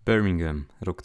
Birmingham, rok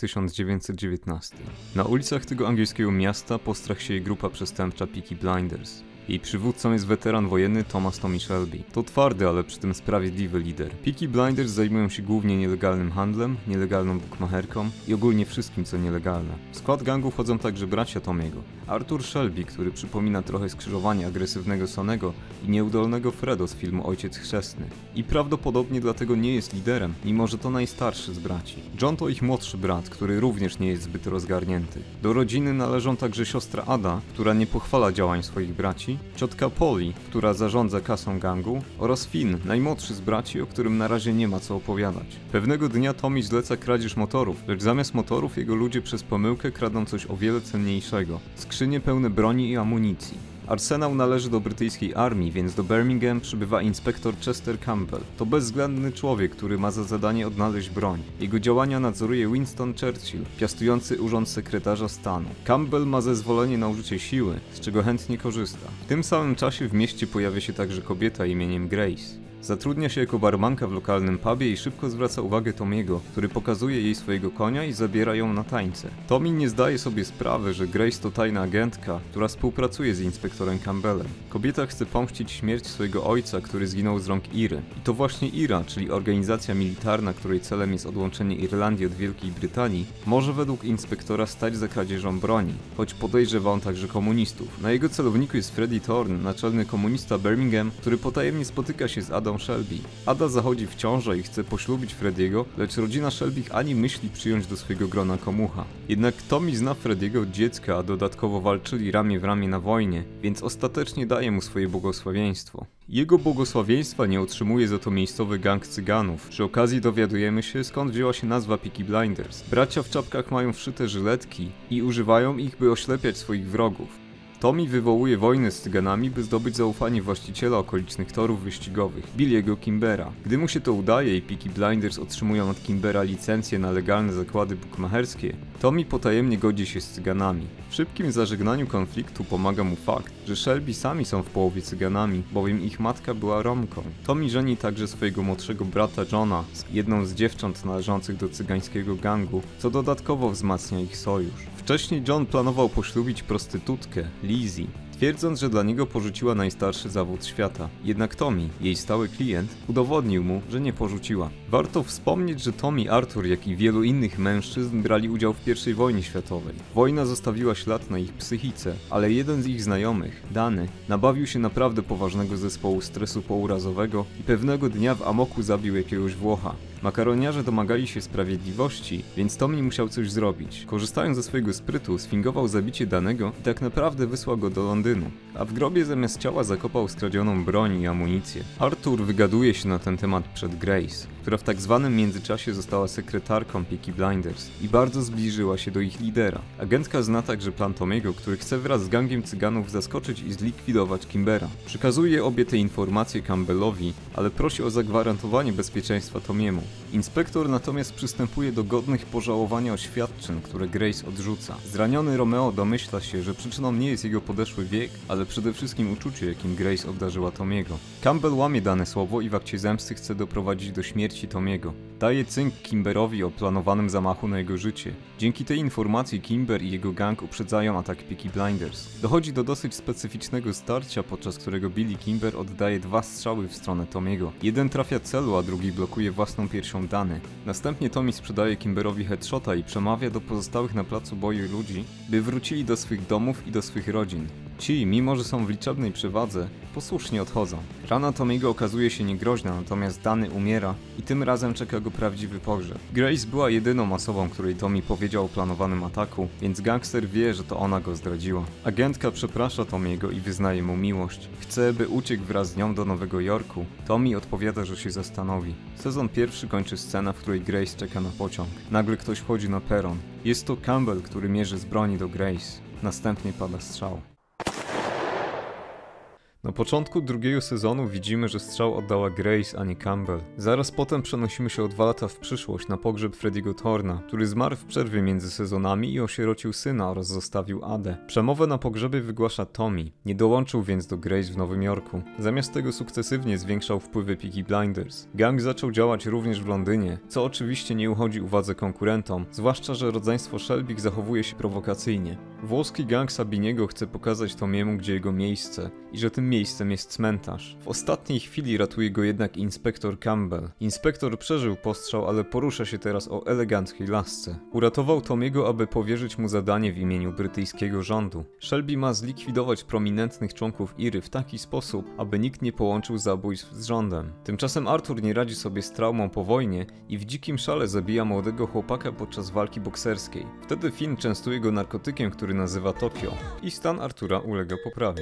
1919. Na ulicach tego angielskiego miasta postrach sieje grupa przestępcza Peaky Blinders. Jej przywódcą jest weteran wojenny Thomas Tommy Shelby. To twardy, ale przy tym sprawiedliwy lider. Peaky Blinders zajmują się głównie nielegalnym handlem, nielegalną bukmacherką i ogólnie wszystkim, co nielegalne. W skład gangu wchodzą także bracia Tomiego. Arthur Shelby, który przypomina trochę skrzyżowanie agresywnego Sonnego i nieudolnego Fredo z filmu Ojciec Chrzestny. I prawdopodobnie dlatego nie jest liderem, mimo że to najstarszy z braci. John to ich młodszy brat, który również nie jest zbyt rozgarnięty. Do rodziny należą także siostra Ada, która nie pochwala działań swoich braci, ciotka Polly, która zarządza kasą gangu, oraz Finn, najmłodszy z braci, o którym na razie nie ma co opowiadać. Pewnego dnia Tommy zleca kradzież motorów, lecz zamiast motorów jego ludzie przez pomyłkę kradną coś o wiele cenniejszego: skrzynie pełne broni i amunicji. Arsenał należy do brytyjskiej armii, więc do Birmingham przybywa inspektor Chester Campbell. To bezwzględny człowiek, który ma za zadanie odnaleźć broń. Jego działania nadzoruje Winston Churchill, piastujący urząd sekretarza stanu. Campbell ma zezwolenie na użycie siły, z czego chętnie korzysta. W tym samym czasie w mieście pojawia się także kobieta imieniem Grace. Zatrudnia się jako barmanka w lokalnym pubie i szybko zwraca uwagę Tomiego, który pokazuje jej swojego konia i zabiera ją na tańce. Tommy nie zdaje sobie sprawy, że Grace to tajna agentka, która współpracuje z inspektorem Campbellem. Kobieta chce pomścić śmierć swojego ojca, który zginął z rąk Iry. I to właśnie Ira, czyli organizacja militarna, której celem jest odłączenie Irlandii od Wielkiej Brytanii, może według inspektora stać za kradzieżą broni, choć podejrzewa on także komunistów. Na jego celowniku jest Freddie Thorne, naczelny komunista Birmingham, który potajemnie spotyka się z Adą Shelby. Ada zachodzi w ciążę i chce poślubić Frediego, lecz rodzina Shelby ani myśli przyjąć do swojego grona komucha. Jednak Tommy zna Frediego od dziecka, a dodatkowo walczyli ramię w ramię na wojnie, więc ostatecznie daje mu swoje błogosławieństwo. Jego błogosławieństwa nie otrzymuje za to miejscowy gang cyganów. Przy okazji dowiadujemy się, skąd wzięła się nazwa Peaky Blinders. Bracia w czapkach mają wszyte żyletki i używają ich, by oślepiać swoich wrogów. Tommy wywołuje wojnę z cyganami, by zdobyć zaufanie właściciela okolicznych torów wyścigowych, Billy'ego Kimbera. Gdy mu się to udaje i Peaky Blinders otrzymują od Kimbera licencję na legalne zakłady bukmacherskie, Tommy potajemnie godzi się z cyganami. W szybkim zażegnaniu konfliktu pomaga mu fakt, że Shelby sami są w połowie cyganami, bowiem ich matka była Romką. Tommy żeni także swojego młodszego brata Johna z jedną z dziewcząt należących do cygańskiego gangu, co dodatkowo wzmacnia ich sojusz. Wcześniej John planował poślubić prostytutkę, Lizzie, twierdząc, że dla niego porzuciła najstarszy zawód świata. Jednak Tommy, jej stały klient, udowodnił mu, że nie porzuciła. Warto wspomnieć, że Tommy, Arthur, jak i wielu innych mężczyzn brali udział w I wojnie światowej. Wojna zostawiła ślad na ich psychice, ale jeden z ich znajomych, Danny, nabawił się naprawdę poważnego zespołu stresu pourazowego i pewnego dnia w amoku zabił jakiegoś Włocha. Makaroniarze domagali się sprawiedliwości, więc Tommy musiał coś zrobić. Korzystając ze swojego sprytu, sfingował zabicie Danego i tak naprawdę wysłał go do Londynu. A w grobie zamiast ciała zakopał skradzioną broń i amunicję. Arthur wygaduje się na ten temat przed Grace, która w tak zwanym międzyczasie została sekretarką Peaky Blinders i bardzo zbliżyła się do ich lidera. Agentka zna także plan Tomiego, który chce wraz z gangiem cyganów zaskoczyć i zlikwidować Kimbera. Przekazuje obie te informacje Campbellowi, ale prosi o zagwarantowanie bezpieczeństwa Tomiemu. Inspektor natomiast przystępuje do godnych pożałowania oświadczeń, które Grace odrzuca. Zraniony Romeo domyśla się, że przyczyną nie jest jego podeszły wiek, ale przede wszystkim uczucie, jakim Grace obdarzyła Tomiego. Campbell łamie dane słowo i w akcie zemsty chce doprowadzić do śmierci Tomiego. Daje cynk Kimberowi o planowanym zamachu na jego życie. Dzięki tej informacji Kimber i jego gang uprzedzają atak Peaky Blinders. Dochodzi do dosyć specyficznego starcia, podczas którego Billy Kimber oddaje 2 strzały w stronę Tomiego. Jeden trafia celu, a drugi blokuje własną piersią Dany. Następnie Tommy sprzedaje Kimberowi headshota i przemawia do pozostałych na placu boju ludzi, by wrócili do swych domów i do swych rodzin. Ci, mimo że są w liczebnej przewadze, posłusznie odchodzą. Rana Tomiego okazuje się niegroźna, natomiast Dany umiera i tym razem czeka go prawdziwy pogrzeb. Grace była jedyną osobą, której Tommy powiedział o planowanym ataku, więc gangster wie, że to ona go zdradziła. Agentka przeprasza Tomiego i wyznaje mu miłość. Chce, by uciekł wraz z nią do Nowego Jorku. Tommy odpowiada, że się zastanowi. Sezon pierwszy kończy scena, w której Grace czeka na pociąg. Nagle ktoś wchodzi na peron. Jest to Campbell, który mierzy z broni do Grace. Następnie pada strzał. Na początku drugiego sezonu widzimy, że strzał oddała Grace, a nie Campbell. Zaraz potem przenosimy się o 2 lata w przyszłość na pogrzeb Frediego Thorna, który zmarł w przerwie między sezonami i osierocił syna oraz zostawił Adę. Przemowę na pogrzebie wygłasza Tommy, nie dołączył więc do Grace w Nowym Jorku. Zamiast tego sukcesywnie zwiększał wpływy Peaky Blinders. Gang zaczął działać również w Londynie, co oczywiście nie uchodzi uwadze konkurentom, zwłaszcza że rodzeństwo Shelby zachowuje się prowokacyjnie. Włoski gang Sabiniego chce pokazać Tomiemu, gdzie jego miejsce i że tym miejscem jest cmentarz. W ostatniej chwili ratuje go jednak inspektor Campbell. Inspektor przeżył postrzał, ale porusza się teraz o eleganckiej lasce. Uratował Tomiego, aby powierzyć mu zadanie w imieniu brytyjskiego rządu. Shelby ma zlikwidować prominentnych członków IRY w taki sposób, aby nikt nie połączył zabójstw z rządem. Tymczasem Arthur nie radzi sobie z traumą po wojnie i w dzikim szale zabija młodego chłopaka podczas walki bokserskiej. Wtedy Finn częstuje go narkotykiem, który nazywa Tokio, i stan Artura ulega poprawie.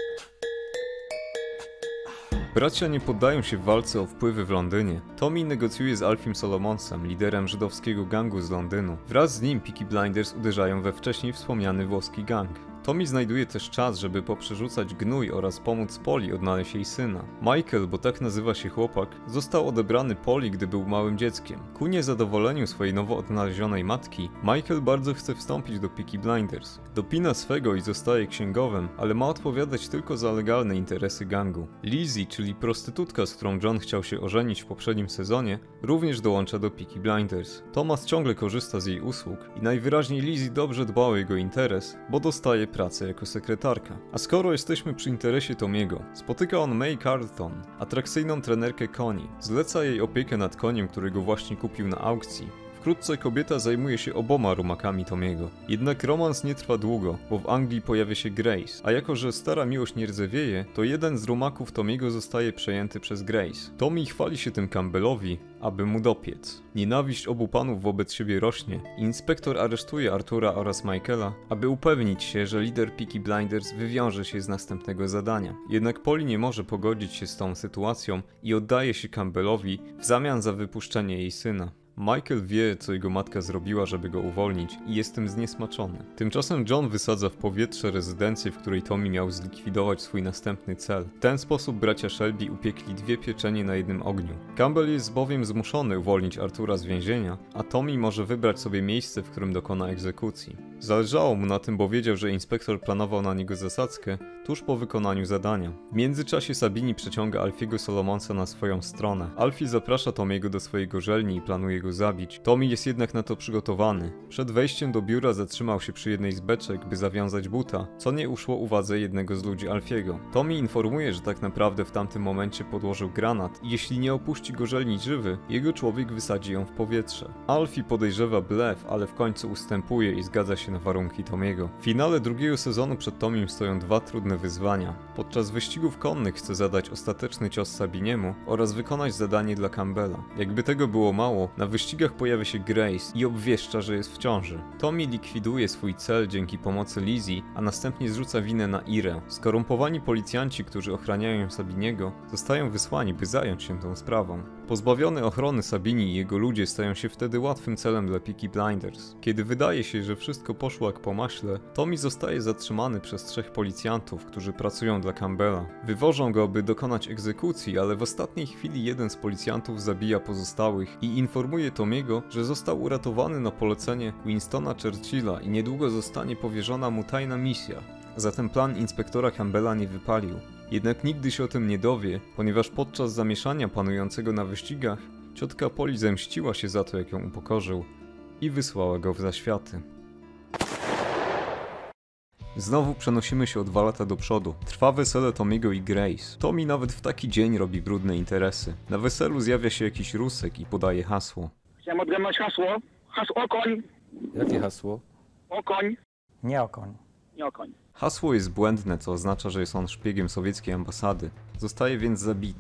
Bracia nie poddają się w walce o wpływy w Londynie. Tommy negocjuje z Alfim Solomonsem, liderem żydowskiego gangu z Londynu. Wraz z nim Peaky Blinders uderzają we wcześniej wspomniany włoski gang. Tommy znajduje też czas, żeby poprzerzucać gnój oraz pomóc Polly odnaleźć jej syna. Michael, bo tak nazywa się chłopak, został odebrany Polly, gdy był małym dzieckiem. Ku niezadowoleniu swojej nowo odnalezionej matki, Michael bardzo chce wstąpić do Peaky Blinders. Dopina swego i zostaje księgowym, ale ma odpowiadać tylko za legalne interesy gangu. Lizzie, czyli prostytutka, z którą John chciał się ożenić w poprzednim sezonie, również dołącza do Peaky Blinders. Thomas ciągle korzysta z jej usług i najwyraźniej Lizzie dobrze dba o jego interes, bo dostaje pracę jako sekretarka. A skoro jesteśmy przy interesie Tomiego, spotyka on May Carlton, atrakcyjną trenerkę koni. Zleca jej opiekę nad koniem, którego właśnie kupił na aukcji. Wkrótce kobieta zajmuje się oboma rumakami Tomiego. Jednak romans nie trwa długo, bo w Anglii pojawia się Grace, a jako że stara miłość nie rdzewieje, to jeden z rumaków Tomiego zostaje przejęty przez Grace. Tommy chwali się tym Campbellowi, aby mu dopiec. Nienawiść obu panów wobec siebie rośnie. Inspektor aresztuje Artura oraz Michaela, aby upewnić się, że lider Peaky Blinders wywiąże się z następnego zadania. Jednak Polly nie może pogodzić się z tą sytuacją i oddaje się Campbellowi w zamian za wypuszczenie jej syna. Michael wie, co jego matka zrobiła, żeby go uwolnić i jest tym zniesmaczony. Tymczasem John wysadza w powietrze rezydencję, w której Tommy miał zlikwidować swój następny cel. W ten sposób bracia Shelby upiekli 2 pieczenie na jednym ogniu. Campbell jest bowiem zmuszony uwolnić Artura z więzienia, a Tommy może wybrać sobie miejsce, w którym dokona egzekucji. Zależało mu na tym, bo wiedział, że inspektor planował na niego zasadzkę tuż po wykonaniu zadania. W międzyczasie Sabini przeciąga Alfiego Solomonsa na swoją stronę. Alfie zaprasza Tomiego do swojej gorzelni i planuje go zabić. Tommy jest jednak na to przygotowany. Przed wejściem do biura zatrzymał się przy jednej z beczek, by zawiązać buta, co nie uszło uwadze jednego z ludzi Alfiego. Tommy informuje, że tak naprawdę w tamtym momencie podłożył granat i jeśli nie opuści gorzelni żywy, jego człowiek wysadzi ją w powietrze. Alfie podejrzewa blef, ale w końcu ustępuje i zgadza się na warunki Tomiego. W finale drugiego sezonu przed Tomim stoją 2 trudne wyzwania. Podczas wyścigów konnych chce zadać ostateczny cios Sabiniemu oraz wykonać zadanie dla Campbella. Jakby tego było mało, na wyścigach pojawia się Grace i obwieszcza, że jest w ciąży. Tommy likwiduje swój cel dzięki pomocy Lizzie, a następnie zrzuca winę na Irę. Skorumpowani policjanci, którzy ochraniają Sabiniego, zostają wysłani, by zająć się tą sprawą. Pozbawiony ochrony Sabini i jego ludzie stają się wtedy łatwym celem dla Peaky Blinders. Kiedy wydaje się, że wszystko poszło jak po maśle, Tommy zostaje zatrzymany przez 3 policjantów, którzy pracują dla Campbella. Wywożą go, by dokonać egzekucji, ale w ostatniej chwili jeden z policjantów zabija pozostałych i informuje Tomiego, że został uratowany na polecenie Winstona Churchilla i niedługo zostanie powierzona mu tajna misja. Zatem plan inspektora Campbella nie wypalił. Jednak nigdy się o tym nie dowie, ponieważ podczas zamieszania panującego na wyścigach ciotka Polly zemściła się za to, jak ją upokorzył i wysłała go w zaświaty. Znowu przenosimy się o 2 lata do przodu. Trwa wesele Tomiego i Grace. Tommy nawet w taki dzień robi brudne interesy. Na weselu zjawia się jakiś Rusek i podaje hasło. Chciałem odgadnąć hasło. Hasło okoń. Jakie hasło? Okoń. Nie okoń. Nie okoń. Hasło jest błędne, co oznacza, że jest on szpiegiem sowieckiej ambasady. Zostaje więc zabity.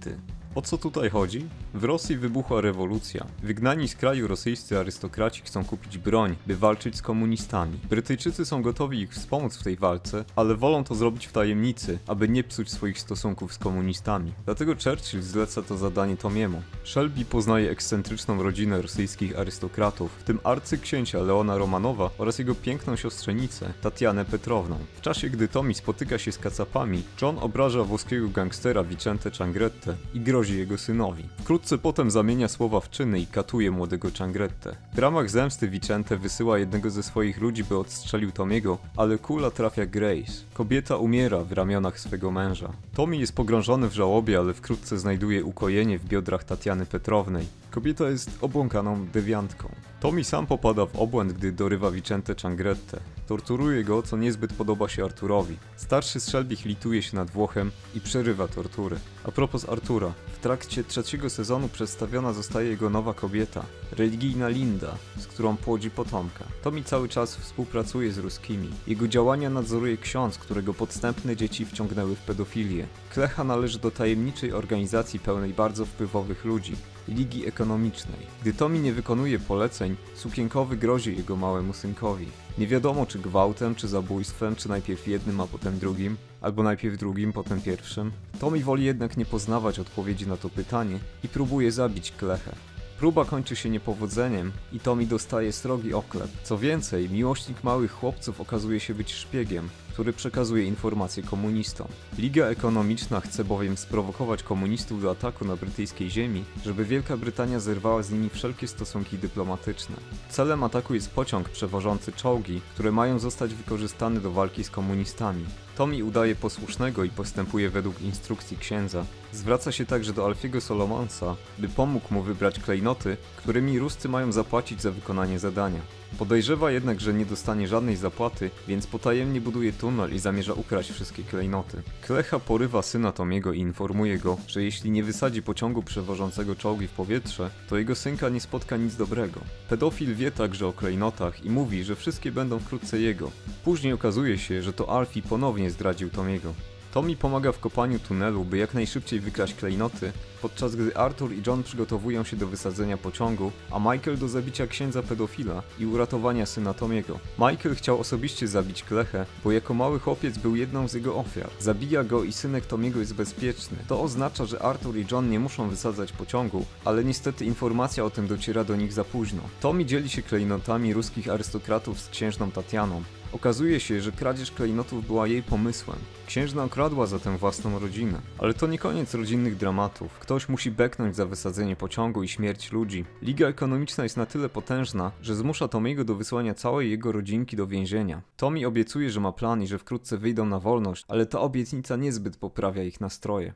O co tutaj chodzi? W Rosji wybuchła rewolucja. Wygnani z kraju rosyjscy arystokraci chcą kupić broń, by walczyć z komunistami. Brytyjczycy są gotowi ich wspomóc w tej walce, ale wolą to zrobić w tajemnicy, aby nie psuć swoich stosunków z komunistami. Dlatego Churchill zleca to zadanie Tomiemu. Shelby poznaje ekscentryczną rodzinę rosyjskich arystokratów, w tym arcyksięcia Leona Romanowa oraz jego piękną siostrzenicę, Tatianę Petrowną. W czasie, gdy Tommy spotyka się z kacapami, John obraża włoskiego gangstera Vicente Ciangrettę i grozi jego synowi. Wkrótce potem zamienia słowa w czyny i katuje młodego Ciangrettę. W ramach zemsty Vicente wysyła jednego ze swoich ludzi, by odstrzelił Tomiego, ale kula trafia Grace. Kobieta umiera w ramionach swego męża. Tommy jest pogrążony w żałobie, ale wkrótce znajduje ukojenie w biodrach Tatiany Petrownej. Kobieta jest obłąkaną dewiantką. Tommy sam popada w obłęd, gdy dorywa Vicente Ciangrettę. Torturuje go, co niezbyt podoba się Arturowi. Starszy z Shelby lituje się nad Włochem i przerywa tortury. A propos Artura, w trakcie trzeciego sezonu przedstawiona zostaje jego nowa kobieta, religijna Linda, z którą płodzi potomka. Tommy cały czas współpracuje z ruskimi. Jego działania nadzoruje ksiądz, którego podstępne dzieci wciągnęły w pedofilię. Klecha należy do tajemniczej organizacji pełnej bardzo wpływowych ludzi, Ligi Ekonomicznej. Gdy Tommy nie wykonuje poleceń, Sukienkowy grozi jego małemu synkowi. Nie wiadomo, czy gwałtem, czy zabójstwem, czy najpierw jednym, a potem drugim, albo najpierw drugim, potem pierwszym. Tommy woli jednak nie poznawać odpowiedzi na to pytanie i próbuje zabić Klechę. Próba kończy się niepowodzeniem i Tommy dostaje srogi oklep. Co więcej, miłośnik małych chłopców okazuje się być szpiegiem, który przekazuje informacje komunistom. Liga Ekonomiczna chce bowiem sprowokować komunistów do ataku na brytyjskiej ziemi, żeby Wielka Brytania zerwała z nimi wszelkie stosunki dyplomatyczne. Celem ataku jest pociąg przewożący czołgi, które mają zostać wykorzystane do walki z komunistami. Tommy udaje posłusznego i postępuje według instrukcji księdza. Zwraca się także do Alfiego Solomonsa, by pomógł mu wybrać klejnoty, którymi Ruscy mają zapłacić za wykonanie zadania. Podejrzewa jednak, że nie dostanie żadnej zapłaty, więc potajemnie buduje tunel i zamierza ukraść wszystkie klejnoty. Klecha porywa syna Tomiego i informuje go, że jeśli nie wysadzi pociągu przewożącego czołgi w powietrze, to jego synka nie spotka nic dobrego. Pedofil wie także o klejnotach i mówi, że wszystkie będą wkrótce jego. Później okazuje się, że to Alfie ponownie zdradził Tomiego. Tommy pomaga w kopaniu tunelu, by jak najszybciej wykraść klejnoty, podczas gdy Arthur i John przygotowują się do wysadzenia pociągu, a Michael do zabicia księdza pedofila i uratowania syna Tomiego. Michael chciał osobiście zabić Klechę, bo jako mały chłopiec był jedną z jego ofiar. Zabija go i synek Tomiego jest bezpieczny. To oznacza, że Arthur i John nie muszą wysadzać pociągu, ale niestety informacja o tym dociera do nich za późno. Tommy dzieli się klejnotami ruskich arystokratów z księżną Tatianą. Okazuje się, że kradzież klejnotów była jej pomysłem. Księżna okradła zatem własną rodzinę. Ale to nie koniec rodzinnych dramatów. Ktoś musi beknąć za wysadzenie pociągu i śmierć ludzi. Liga Ekonomiczna jest na tyle potężna, że zmusza Tomiego do wysłania całej jego rodzinki do więzienia. Tommy obiecuje, że ma plan i że wkrótce wyjdą na wolność, ale ta obietnica niezbyt poprawia ich nastroje.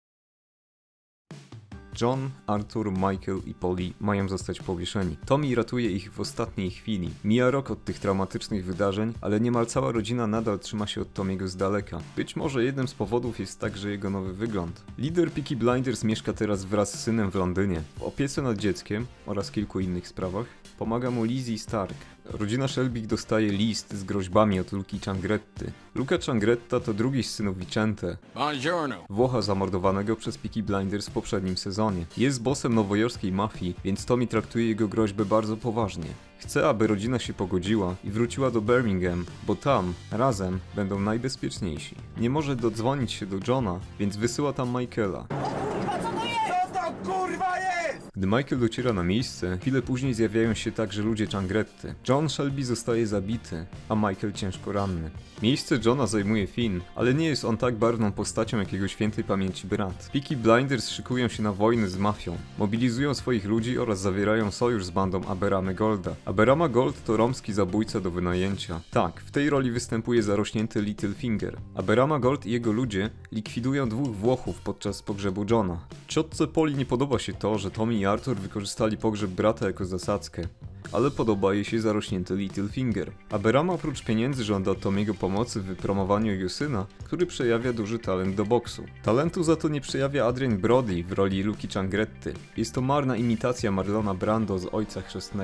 John, Arthur, Michael i Polly mają zostać powieszeni. Tommy ratuje ich w ostatniej chwili. Mija rok od tych traumatycznych wydarzeń, ale niemal cała rodzina nadal trzyma się od Tomiego z daleka. Być może jednym z powodów jest także jego nowy wygląd. Lider Peaky Blinders mieszka teraz wraz z synem w Londynie. W opiece nad dzieckiem oraz kilku innych sprawach pomaga mu Lizzie Stark. Rodzina Shelby dostaje list z groźbami od Luki Ciangretty. Luca Ciangretta to drugi z synów Vicente, Włocha zamordowanego przez Peaky Blinders w poprzednim sezonie. Jest bossem nowojorskiej mafii, więc Tommy traktuje jego groźbę bardzo poważnie. Chce, aby rodzina się pogodziła i wróciła do Birmingham, bo tam, razem, będą najbezpieczniejsi. Nie może dodzwonić się do Johna, więc wysyła tam Michaela. Gdy Michael dociera na miejsce, chwilę później zjawiają się także ludzie Ciangretty. John Shelby zostaje zabity, a Michael ciężko ranny. Miejsce Johna zajmuje Finn, ale nie jest on tak barwną postacią jak jego świętej pamięci brat. Peaky Blinders szykują się na wojnę z mafią, mobilizują swoich ludzi oraz zawierają sojusz z bandą Aberamy Golda. Aberama Gold to romski zabójca do wynajęcia. Tak, w tej roli występuje zarośnięty Littlefinger. Aberama Gold i jego ludzie likwidują dwóch Włochów podczas pogrzebu Johna. Ciotce Polly nie podoba się to, że Tommy i Arthur wykorzystali pogrzeb brata jako zasadzkę, ale podoba jej się zarośnięty Littlefinger. Aberama oprócz pieniędzy żąda od Tomiego pomocy w wypromowaniu jego syna, który przejawia duży talent do boksu. Talentu za to nie przejawia Adrien Brody w roli Luki Ciangretty. Jest to marna imitacja Marlona Brando z Ojca Chrzestnego.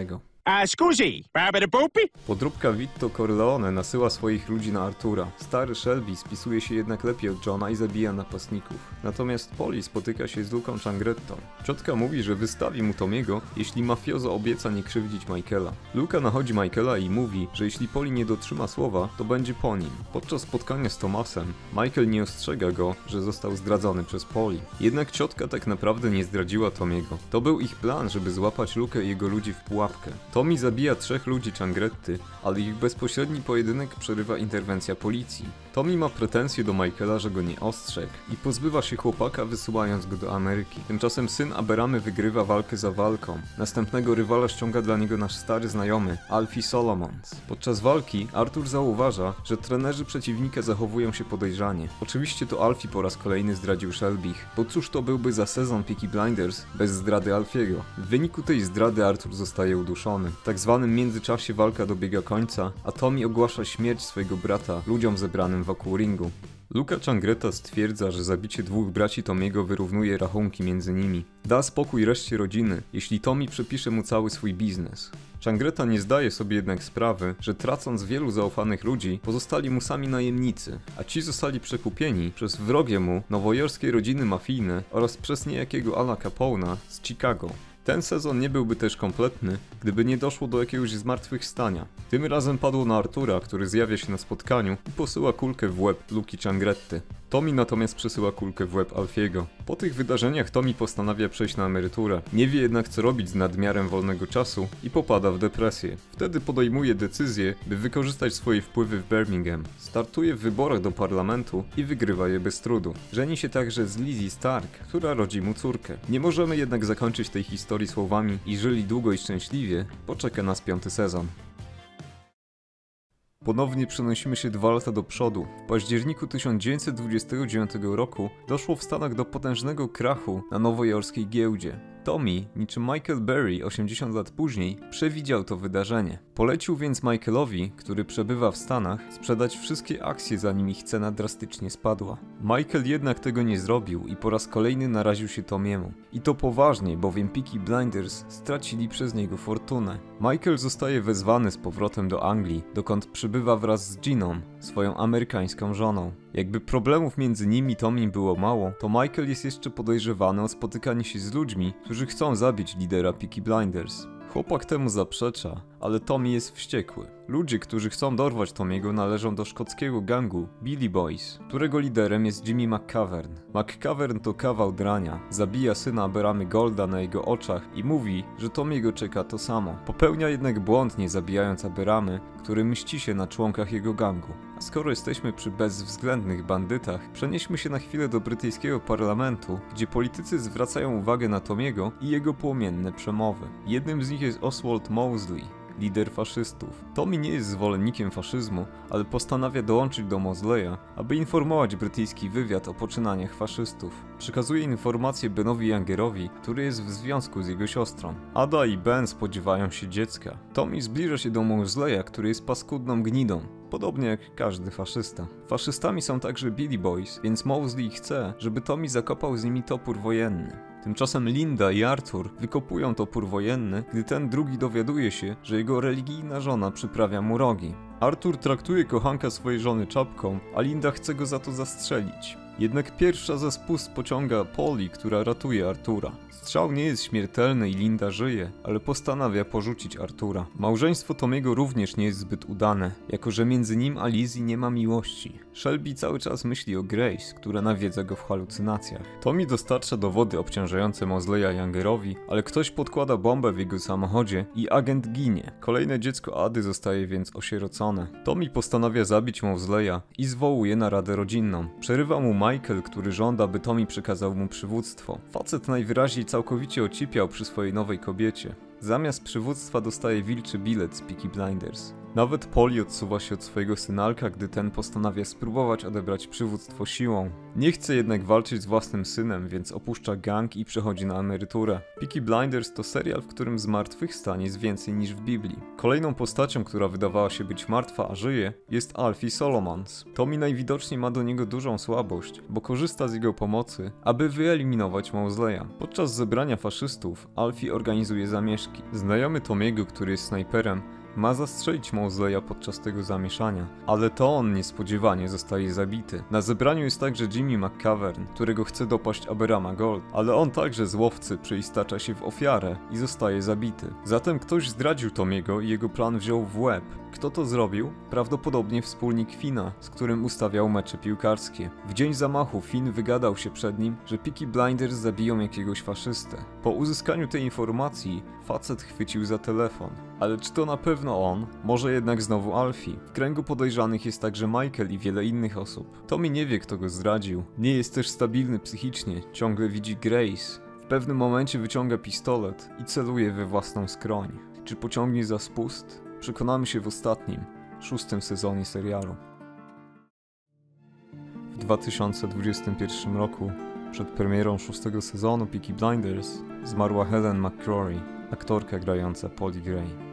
Scusi, Barbara Boopy? Podróbka Vito Corleone nasyła swoich ludzi na Artura. Stary Shelby spisuje się jednak lepiej od Johna i zabija napastników. Natomiast Polly spotyka się z Luką Changrettą. Ciotka mówi, że wystawi mu Tomiego, jeśli mafiozo obieca nie krzywdzić Michaela. Luka nachodzi Michaela i mówi, że jeśli Polly nie dotrzyma słowa, to będzie po nim. Podczas spotkania z Thomasem, Michael nie ostrzega go, że został zdradzony przez Polly. Jednak ciotka tak naprawdę nie zdradziła Tomiego. To był ich plan, żeby złapać Lukę i jego ludzi w pułapkę. Tommy zabija 3 ludzi Changretty, ale ich bezpośredni pojedynek przerywa interwencja policji. Tommy ma pretensje do Michaela, że go nie ostrzegł i pozbywa się chłopaka, wysyłając go do Ameryki. Tymczasem syn Aberamy wygrywa walkę za walką. Następnego rywala ściąga dla niego nasz stary znajomy, Alfie Solomons. Podczas walki Artur zauważa, że trenerzy przeciwnika zachowują się podejrzanie. Oczywiście to Alfie po raz kolejny zdradził Shelbych, bo cóż to byłby za sezon Peaky Blinders bez zdrady Alfiego. W wyniku tej zdrady Artur zostaje uduszony. W tak zwanym międzyczasie walka dobiega końca, a Tommy ogłasza śmierć swojego brata ludziom zebranym wokół ringu. Luka Changretta stwierdza, że zabicie 2 braci Tomiego wyrównuje rachunki między nimi. Da spokój reszcie rodziny, jeśli Tommy przepisze mu cały swój biznes. Changretta nie zdaje sobie jednak sprawy, że tracąc wielu zaufanych ludzi, pozostali mu sami najemnicy, a ci zostali przekupieni przez wrogie mu nowojorskie rodziny mafijne oraz przez niejakiego Ala Capone'a z Chicago. Ten sezon nie byłby też kompletny, gdyby nie doszło do jakiegoś zmartwychwstania. Tym razem padło na Artura, który zjawia się na spotkaniu i posyła kulkę w łeb Luki Changretty. Tommy natomiast przesyła kulkę w łeb Alfiego. Po tych wydarzeniach Tommy postanawia przejść na emeryturę. Nie wie jednak co robić z nadmiarem wolnego czasu i popada w depresję. Wtedy podejmuje decyzję, by wykorzystać swoje wpływy w Birmingham. Startuje w wyborach do parlamentu i wygrywa je bez trudu. Żeni się także z Lizzie Stark, która rodzi mu córkę. Nie możemy jednak zakończyć tej historii słowami i żyli długo i szczęśliwie, poczeka nas 5. sezon. Ponownie przenosimy się 2 lata do przodu. W październiku 1929 roku doszło w Stanach do potężnego krachu na nowojorskiej giełdzie. Tommy, niczym Michael Berry 80 lat później, przewidział to wydarzenie. Polecił więc Michaelowi, który przebywa w Stanach, sprzedać wszystkie akcje, zanim ich cena drastycznie spadła. Michael jednak tego nie zrobił i po raz kolejny naraził się Tomiemu. I to poważnie, bowiem Peaky Blinders stracili przez niego fortunę. Michael zostaje wezwany z powrotem do Anglii, dokąd przybywa wraz z Giną, swoją amerykańską żoną. Jakby problemów między nimi Tommy było mało, to Michael jest jeszcze podejrzewany o spotykanie się z ludźmi, którzy chcą zabić lidera Peaky Blinders. Chłopak temu zaprzecza, ale Tommy jest wściekły. Ludzie, którzy chcą dorwać Tomiego, należą do szkockiego gangu Billy Boys, którego liderem jest Jimmy McCavern. McCavern to kawał drania, zabija syna Aberamy Golda na jego oczach i mówi, że Tomiego czeka to samo. Popełnia jednak błąd, nie zabijając Aberamy, który mści się na członkach jego gangu. A skoro jesteśmy przy bezwzględnych bandytach, przenieśmy się na chwilę do brytyjskiego parlamentu, gdzie politycy zwracają uwagę na Tomiego i jego płomienne przemowy. Jednym z nich jest Oswald Mosley, lider faszystów. Tommy nie jest zwolennikiem faszyzmu, ale postanawia dołączyć do Mosleya, aby informować brytyjski wywiad o poczynaniach faszystów. Przekazuje informacje Benowi Youngerowi, który jest w związku z jego siostrą. Ada i Ben spodziewają się dziecka. Tommy zbliża się do Mosleya, który jest paskudną gnidą, podobnie jak każdy faszysta. Faszystami są także Billy Boys, więc Mosley chce, żeby Tommy zakopał z nimi topór wojenny. Tymczasem Linda i Arthur wykopują topór wojenny, gdy ten drugi dowiaduje się, że jego religijna żona przyprawia mu rogi. Arthur traktuje kochanka swojej żony czapką, a Linda chce go za to zastrzelić. Jednak pierwsza ze spust pociąga Polly, która ratuje Artura. Strzał nie jest śmiertelny i Linda żyje, ale postanawia porzucić Artura. Małżeństwo Tomiego również nie jest zbyt udane, jako że między nim a Lizzie nie ma miłości. Shelby cały czas myśli o Grace, która nawiedza go w halucynacjach. Tommy dostarcza dowody obciążające Mosleya Youngerowi, ale ktoś podkłada bombę w jego samochodzie i agent ginie. Kolejne dziecko Ady zostaje więc osierocone. Tommy postanawia zabić Mosleya i zwołuje naradę rodzinną. Przerywa mu Michael, który żąda, by Tommy przekazał mu przywództwo. Facet najwyraźniej całkowicie ocipiał przy swojej nowej kobiecie. Zamiast przywództwa dostaje wilczy bilet z Peaky Blinders. Nawet Polly odsuwa się od swojego synalka, gdy ten postanawia spróbować odebrać przywództwo siłą. Nie chce jednak walczyć z własnym synem, więc opuszcza gang i przechodzi na emeryturę. Peaky Blinders to serial, w którym zmartwychwstań jest więcej niż w Biblii. Kolejną postacią, która wydawała się być martwa, a żyje, jest Alfie Solomons. Tommy najwidoczniej ma do niego dużą słabość, bo korzysta z jego pomocy, aby wyeliminować Mausoleya. Podczas zebrania faszystów Alfie organizuje zamieszki. Znajomy Tommy'ego, który jest snajperem, ma zastrzelić Mausoleya podczas tego zamieszania, ale to on niespodziewanie zostaje zabity. Na zebraniu jest także Jimmy McCavern, którego chce dopaść Aberama Gold, ale on także z łowcy przeistacza się w ofiarę i zostaje zabity. Zatem ktoś zdradził Tommy'ego i jego plan wziął w łeb. Kto to zrobił? Prawdopodobnie wspólnik Finna, z którym ustawiał mecze piłkarskie. W dzień zamachu Finn wygadał się przed nim, że Peaky Blinders zabiją jakiegoś faszystę. Po uzyskaniu tej informacji facet chwycił za telefon. Ale czy to na pewno on? Może jednak znowu Alfie? W kręgu podejrzanych jest także Michael i wiele innych osób. Tommy nie wie, kto go zdradził. Nie jest też stabilny psychicznie, ciągle widzi Grace. W pewnym momencie wyciąga pistolet i celuje we własną skroń. Czy pociągnie za spust? Przekonamy się w ostatnim, 6. sezonie serialu. W 2021 roku, przed premierą 6. sezonu Peaky Blinders, zmarła Helen McCrory, aktorka grająca Polly Gray.